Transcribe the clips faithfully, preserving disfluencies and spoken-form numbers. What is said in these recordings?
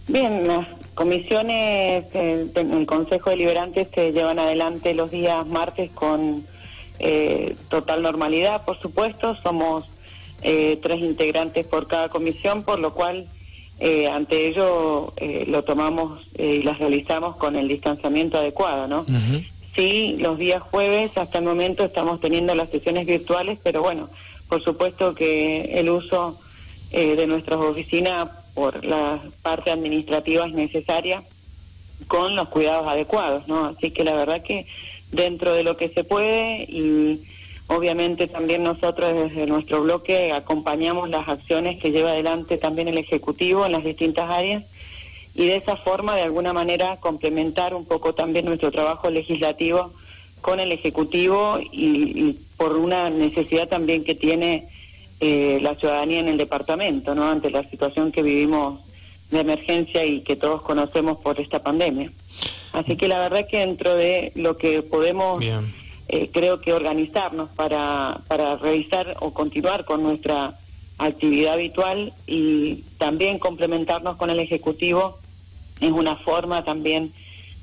Bien, las comisiones eh, en el Consejo Deliberante se llevan adelante los días martes con eh, total normalidad, por supuesto. Somos eh, tres integrantes por cada comisión, por lo cual eh, ante ello eh, lo tomamos eh, y las realizamos con el distanciamiento adecuado, ¿no? Uh-huh. Sí, los días jueves hasta el momento estamos teniendo las sesiones virtuales, pero bueno, por supuesto que el uso eh, de nuestras oficinas por la parte administrativa es necesaria con los cuidados adecuados, ¿no? Así que la verdad que dentro de lo que se puede, y obviamente también nosotros desde nuestro bloque acompañamos las acciones que lleva adelante también el Ejecutivo en las distintas áreas, y de esa forma de alguna manera complementar un poco también nuestro trabajo legislativo con el Ejecutivo y, y por una necesidad también que tiene eh, la ciudadanía en el departamento, ¿no? Ante la situación que vivimos de emergencia y que todos conocemos por esta pandemia. Así que la verdad que dentro de lo que podemos, eh, creo que organizarnos para, para revisar o continuar con nuestra actividad habitual y también complementarnos con el Ejecutivo es una forma también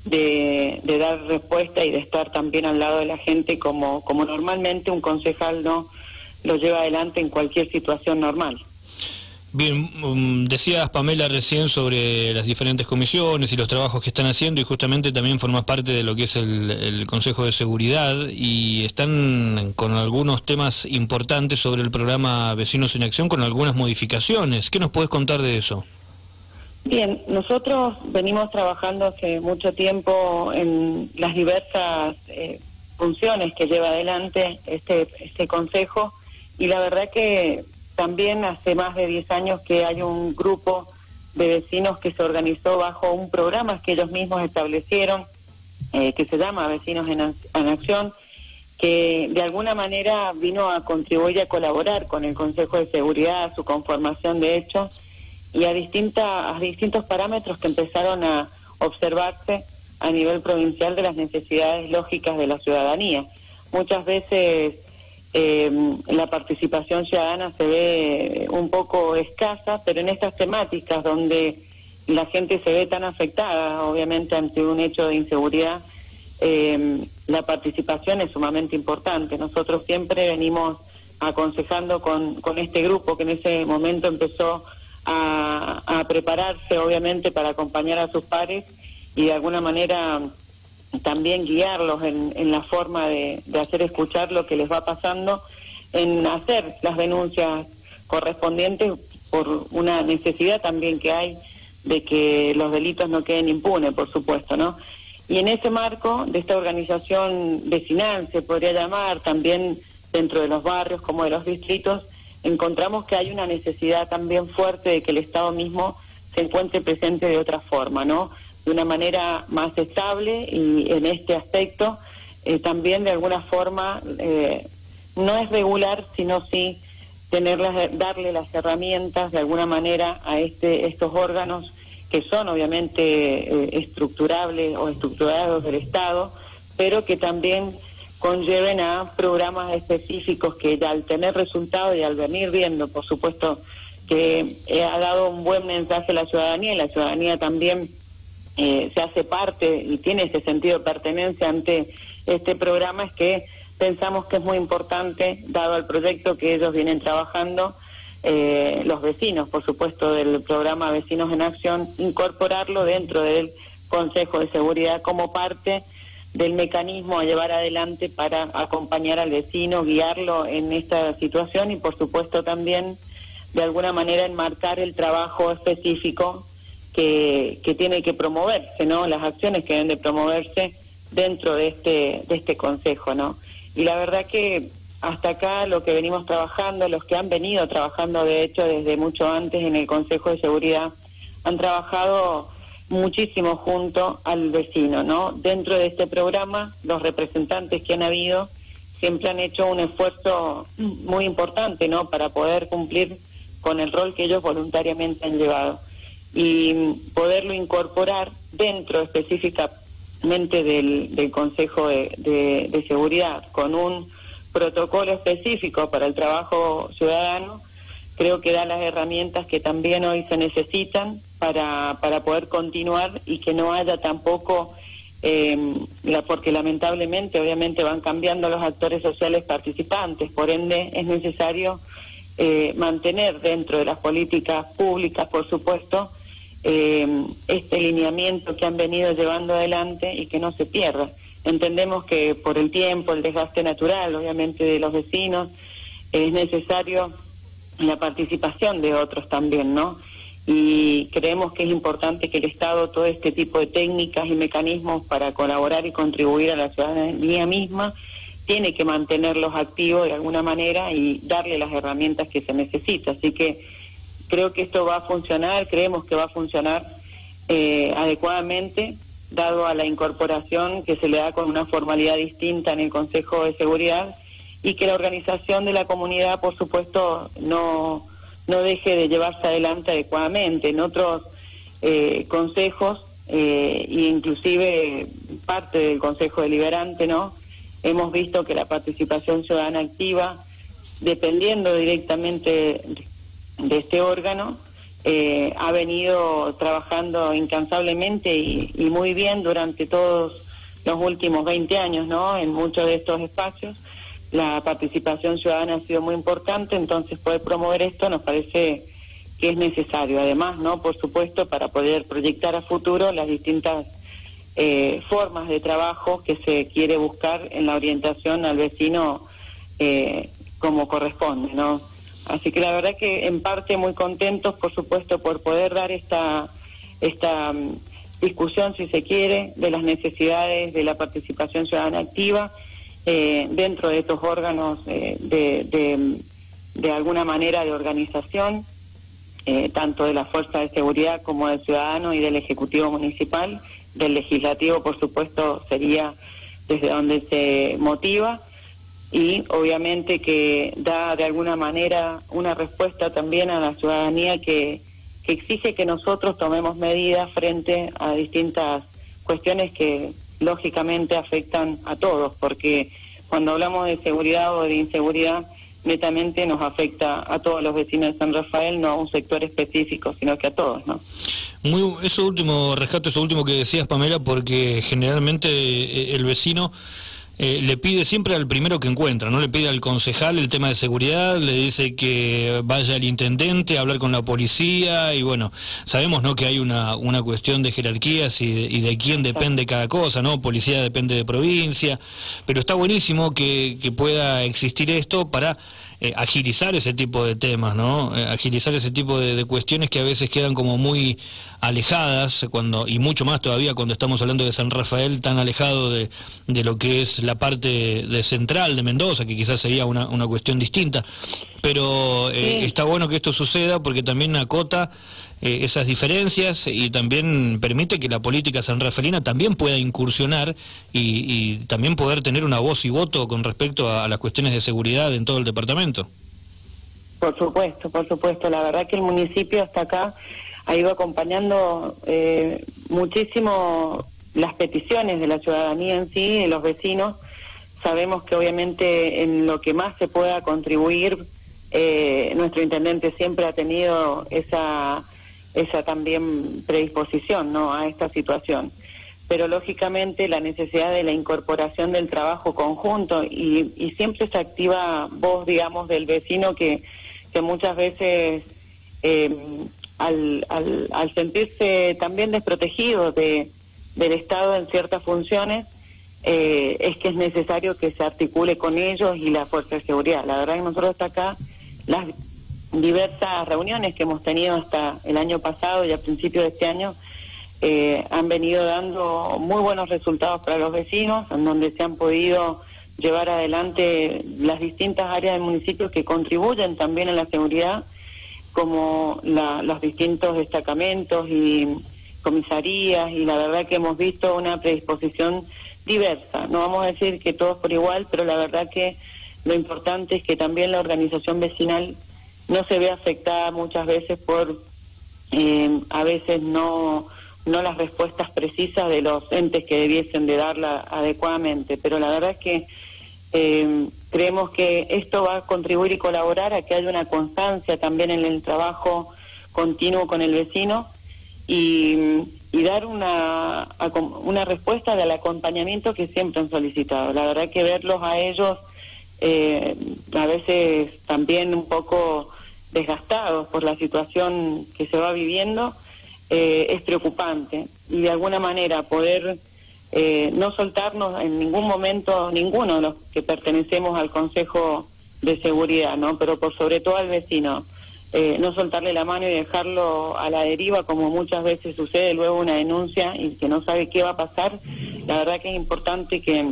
de, de dar respuesta y de estar también al lado de la gente como, como normalmente un concejal no lo lleva adelante en cualquier situación normal. Bien, um, decías, Pamela, recién sobre las diferentes comisiones y los trabajos que están haciendo, y justamente también formas parte de lo que es el, el Consejo de Seguridad, y están con algunos temas importantes sobre el programa Vecinos en Acción, con algunas modificaciones. ¿Qué nos puedes contar de eso? Bien, nosotros venimos trabajando hace mucho tiempo en las diversas eh, funciones que lleva adelante este, este Consejo, y la verdad que también hace más de diez años que hay un grupo de vecinos que se organizó bajo un programa que ellos mismos establecieron, eh, que se llama Vecinos en, en Acción, que de alguna manera vino a contribuir y a colaborar con el Consejo de Seguridad, a su conformación de hecho, y a, distinta, a distintos parámetros que empezaron a observarse a nivel provincial de las necesidades lógicas de la ciudadanía. Muchas veces Eh, la participación ciudadana se ve un poco escasa, pero en estas temáticas donde la gente se ve tan afectada, obviamente ante un hecho de inseguridad, eh, la participación es sumamente importante. Nosotros siempre venimos aconsejando con, con este grupo que en ese momento empezó a, a prepararse, obviamente, para acompañar a sus pares y de alguna manera también guiarlos en, en la forma de, de hacer escuchar lo que les va pasando, en hacer las denuncias correspondientes por una necesidad también que hay de que los delitos no queden impunes, por supuesto, ¿no? Y en ese marco de esta organización vecinal, se podría llamar, también dentro de los barrios como de los distritos, encontramos que hay una necesidad también fuerte de que el Estado mismo se encuentre presente de otra forma, ¿no? De una manera más estable, y en este aspecto eh, también de alguna forma eh, no es regular, sino sí tenerlas, darle las herramientas de alguna manera a este estos órganos que son obviamente eh, estructurables o estructurados del Estado, pero que también conlleven a programas específicos que al tener resultados y al venir viendo, por supuesto, que eh, ha dado un buen mensaje a la ciudadanía, y la ciudadanía también Eh, se hace parte y tiene ese sentido de pertenencia ante este programa, es que pensamos que es muy importante, dado el proyecto que ellos vienen trabajando, eh, los vecinos, por supuesto, del programa Vecinos en Acción, incorporarlo dentro del Consejo de Seguridad como parte del mecanismo a llevar adelante para acompañar al vecino, guiarlo en esta situación, y por supuesto también de alguna manera enmarcar el trabajo específico Que, que tiene que promoverse, ¿no? Las acciones que deben de promoverse dentro de este de este consejo, ¿no? Y la verdad que hasta acá lo que venimos trabajando, los que han venido trabajando de hecho desde mucho antes en el Consejo de Seguridad, han trabajado muchísimo junto al vecino, ¿no? Dentro de este programa, los representantes que han habido siempre han hecho un esfuerzo muy importante, ¿no? Para poder cumplir con el rol que ellos voluntariamente han llevado, y poderlo incorporar dentro específicamente del, del Consejo de, de, de Seguridad con un protocolo específico para el trabajo ciudadano, creo que da las herramientas que también hoy se necesitan para, para poder continuar y que no haya tampoco, eh, la, porque lamentablemente obviamente van cambiando los actores sociales participantes, por ende es necesario eh, mantener dentro de las políticas públicas, por supuesto, eh, este lineamiento que han venido llevando adelante y que no se pierda. Entendemos que por el tiempo, el desgaste natural, obviamente, de los vecinos, es necesario la participación de otros también, ¿no? Y creemos que es importante que el Estado, todo este tipo de técnicas y mecanismos para colaborar y contribuir a la ciudadanía misma, tiene que mantenerlos activos de alguna manera y darle las herramientas que se necesita. Así que creo que esto va a funcionar, creemos que va a funcionar eh, adecuadamente, dado a la incorporación que se le da con una formalidad distinta en el Consejo de Seguridad, y que la organización de la comunidad, por supuesto, no, no deje de llevarse adelante adecuadamente. En otros eh, consejos, eh, e inclusive parte del Consejo Deliberante, ¿no?, hemos visto que la participación ciudadana activa, dependiendo directamente de este órgano, eh, ha venido trabajando incansablemente y, y muy bien durante todos los últimos veinte años, ¿no?, en muchos de estos espacios. La participación ciudadana ha sido muy importante, entonces poder promover esto nos parece que es necesario. Además, ¿no?, por supuesto, para poder proyectar a futuro las distintas eh, formas de trabajo que se quiere buscar en la orientación al vecino eh, como corresponde, ¿no? Así que la verdad que en parte muy contentos, por supuesto, por poder dar esta, esta um, discusión, si se quiere, de las necesidades de la participación ciudadana activa, Eh, dentro de estos órganos eh, de, de, de alguna manera de organización, eh, tanto de la Fuerza de Seguridad como del Ciudadano y del Ejecutivo Municipal. Del Legislativo, por supuesto, sería desde donde se motiva, y obviamente que da de alguna manera una respuesta también a la ciudadanía que, que exige que nosotros tomemos medidas frente a distintas cuestiones que lógicamente afectan a todos, porque cuando hablamos de seguridad o de inseguridad, netamente nos afecta a todos los vecinos de San Rafael, no a un sector específico, sino que a todos, ¿no? Muy, eso último, rescato eso último que decías, Pamela, porque generalmente eh, el vecino Eh, le pide siempre al primero que encuentra, ¿no? Le pide al concejal el tema de seguridad, le dice que vaya al intendente a hablar con la policía, y bueno, sabemos, ¿no?, que hay una, una cuestión de jerarquías y de, y de quién depende cada cosa, ¿no? Policía depende de provincia, pero está buenísimo que, que pueda existir esto para eh, agilizar ese tipo de temas, ¿no? Eh, agilizar ese tipo de, de cuestiones que a veces quedan como muy alejadas, cuando y mucho más todavía cuando estamos hablando de San Rafael, tan alejado de, de lo que es la parte de central de Mendoza, que quizás sería una, una cuestión distinta, pero eh, sí. Está bueno que esto suceda porque también acota eh, esas diferencias y también permite que la política sanrafaelina también pueda incursionar y, y también poder tener una voz y voto con respecto a, a las cuestiones de seguridad en todo el departamento. Por supuesto, por supuesto, la verdad que el municipio hasta acá ha ido acompañando eh, muchísimo las peticiones de la ciudadanía en sí, de los vecinos. Sabemos que obviamente en lo que más se pueda contribuir, eh, nuestro intendente siempre ha tenido esa esa también predisposición, ¿no?, a esta situación. Pero lógicamente la necesidad de la incorporación del trabajo conjunto y, y siempre esa activa voz, digamos, del vecino que, que muchas veces eh, al, al, al sentirse también desprotegido de, del Estado en ciertas funciones, eh, es que es necesario que se articule con ellos y la Fuerza de Seguridad. La verdad que nosotros hasta acá, las diversas reuniones que hemos tenido hasta el año pasado y a principios de este año, eh, han venido dando muy buenos resultados para los vecinos, en donde se han podido llevar adelante las distintas áreas del municipio que contribuyen también a la seguridad, como la, los distintos destacamentos y comisarías, y la verdad que hemos visto una predisposición diversa. No vamos a decir que todos por igual, pero la verdad que lo importante es que también la organización vecinal no se ve afectada muchas veces por eh, a veces no no las respuestas precisas de los entes que debiesen de darla adecuadamente, pero la verdad es que eh, Creemos que esto va a contribuir y colaborar a que haya una constancia también en el trabajo continuo con el vecino y, y dar una, una respuesta del acompañamiento que siempre han solicitado. La verdad que verlos a ellos eh, a veces también un poco desgastados por la situación que se va viviendo eh, es preocupante, y de alguna manera poder eh, no soltarnos en ningún momento, ninguno de los que pertenecemos al Consejo de Seguridad, ¿no? Pero por sobre todo al vecino, eh, no soltarle la mano y dejarlo a la deriva, como muchas veces sucede luego una denuncia y que no sabe qué va a pasar. La verdad que es importante que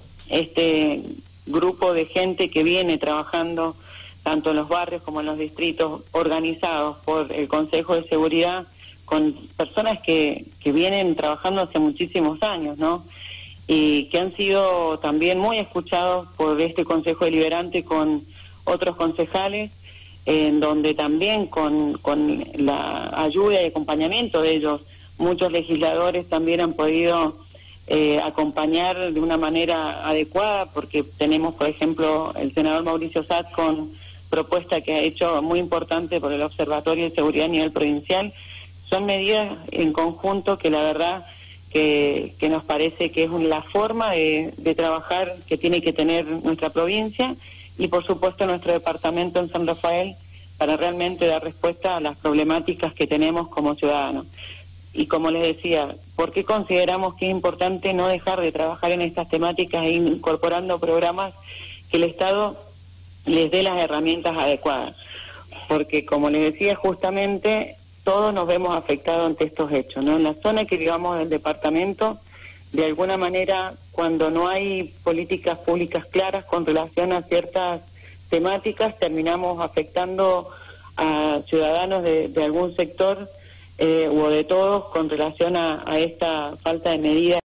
este grupo de gente que viene trabajando tanto en los barrios como en los distritos, organizados por el Consejo de Seguridad, con personas que, que vienen trabajando hace muchísimos años, ¿no? Y que han sido también muy escuchados por este Consejo Deliberante con otros concejales, en donde también con, con la ayuda y acompañamiento de ellos, muchos legisladores también han podido eh, acompañar de una manera adecuada, porque tenemos, por ejemplo, el senador Mauricio Satt con propuesta que ha hecho muy importante por el Observatorio de Seguridad a nivel provincial. Son medidas en conjunto que la verdad que, que nos parece que es la forma de, de trabajar que tiene que tener nuestra provincia y por supuesto nuestro departamento en San Rafael para realmente dar respuesta a las problemáticas que tenemos como ciudadanos. Y como les decía, ¿por qué consideramos que es importante no dejar de trabajar en estas temáticas e incorporando programas que el Estado les dé las herramientas adecuadas? Porque como les decía, justamente todos nos vemos afectados ante estos hechos, ¿no? En la zona que vivamos del departamento, de alguna manera, cuando no hay políticas públicas claras con relación a ciertas temáticas, terminamos afectando a ciudadanos de, de algún sector eh, o de todos con relación a, a esta falta de medidas.